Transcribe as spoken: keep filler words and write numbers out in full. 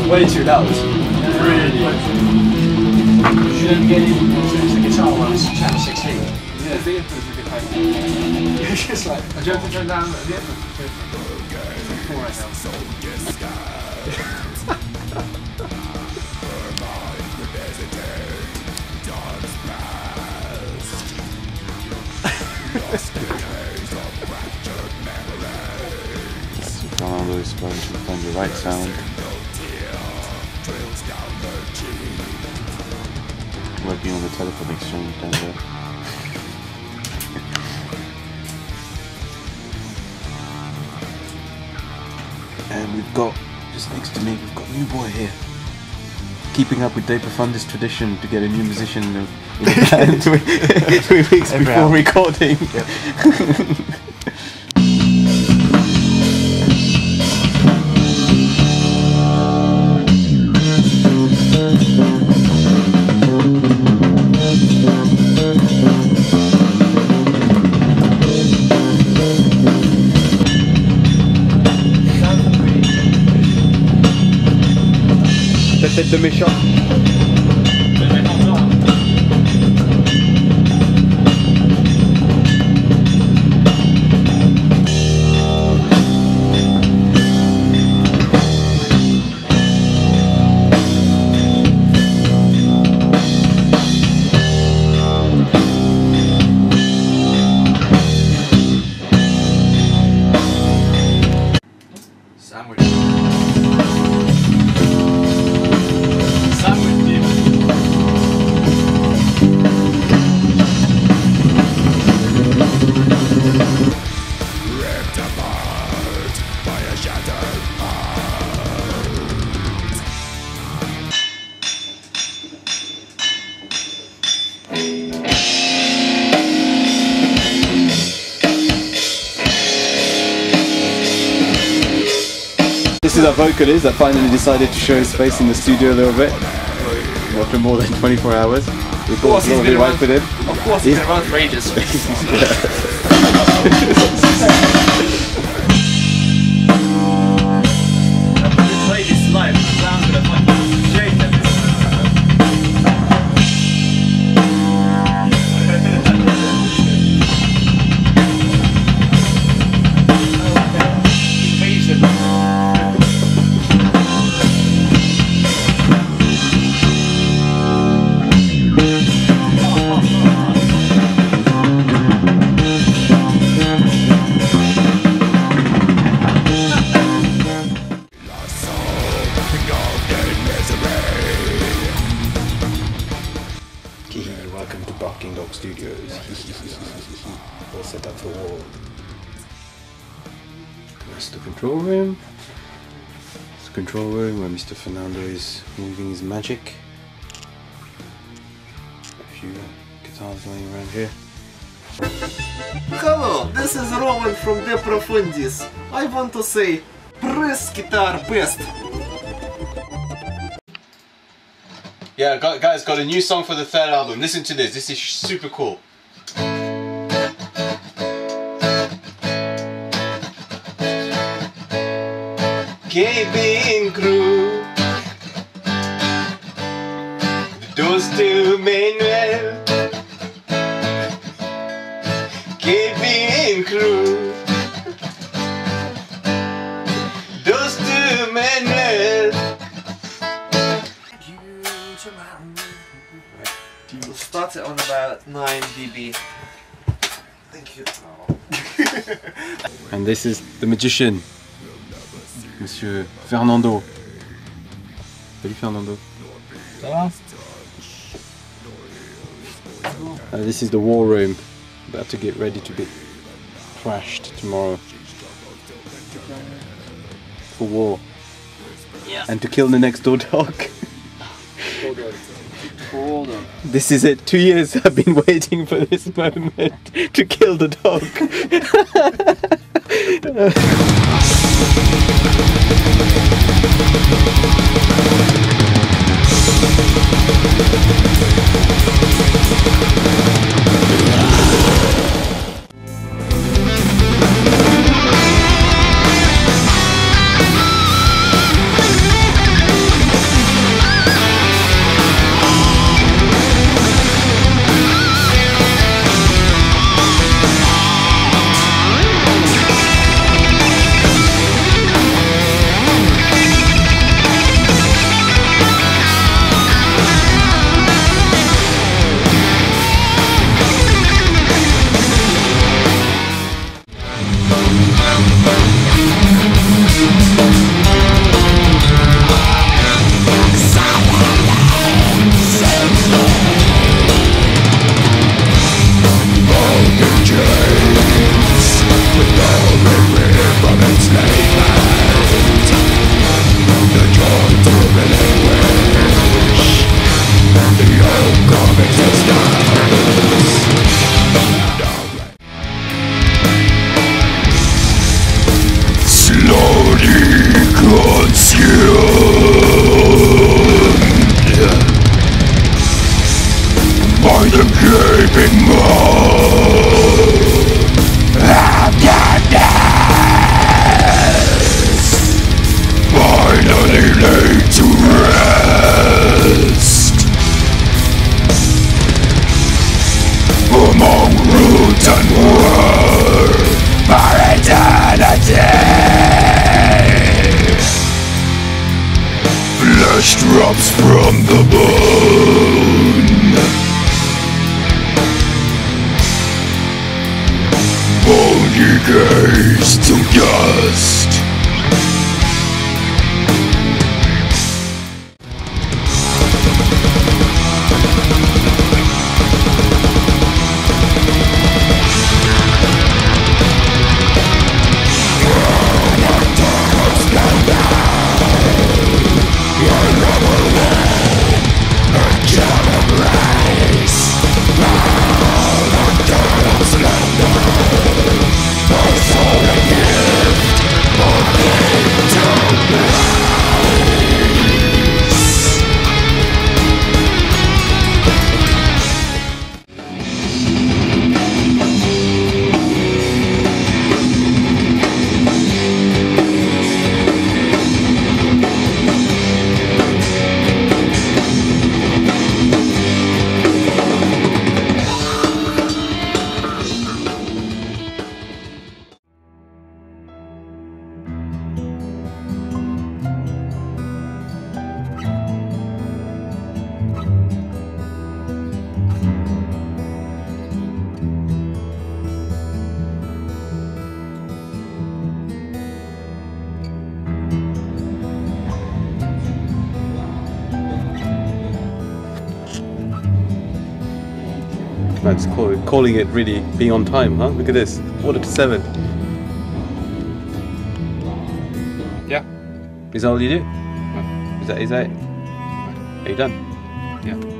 way too loud. Really. Shouldn't get in. It's the guitar one's channel sixteen. Yeah, the input is a bit high. It's just like, I do have to turn down the input. Four right now. Fernando is going to find the right sound. Working on the telephone exchange down there. And we've got, just next to me, we've got new boy here. Keeping up with Profundis tradition to get a new musician in the band three, three weeks Every before hour. recording. Yep. La tête de méchant. Sandwich. Sandwich dip. Ripped apart by a shattered This is our vocalist that finally decided to show his face in the studio a little bit. After more than twenty-four hours. We thought it would be right with him. Of course, he's been around for ages. Play this live. Sounds gonna fucking shake them. Welcome to Barking Dog Studios. All set up for war. That's the control room. It's the control room where Mister Fernando is moving his magic. A few guitars lying around here. Hello, this is Roman from the Profundis. I want to say, press guitar best. Yeah, guys, got a new song for the third album. Listen to this. This is super cool. Cabin crew, those two Manuel. Cabin crew, those two Manuel. We'll start it on about nine D B. Thank you. And this is the magician, Monsieur Fernando. Salut Fernando. Ça va? Uh, this is the war room, about to get ready to be trashed tomorrow for war. Yeah. And to kill the next door dog. Hold on. Hold on. This is it. Two years I've been waiting for this moment to kill the dog. By the gaping mouth of darkness, finally laid to rest. Among root and worm for eternity, flesh drops from the bone. Bone decays to dust. Man's call, calling it really being on time, huh? Look at this, quarter to seven. Yeah. Is that all you do? No. Is that, is that it? Are you done? Yeah.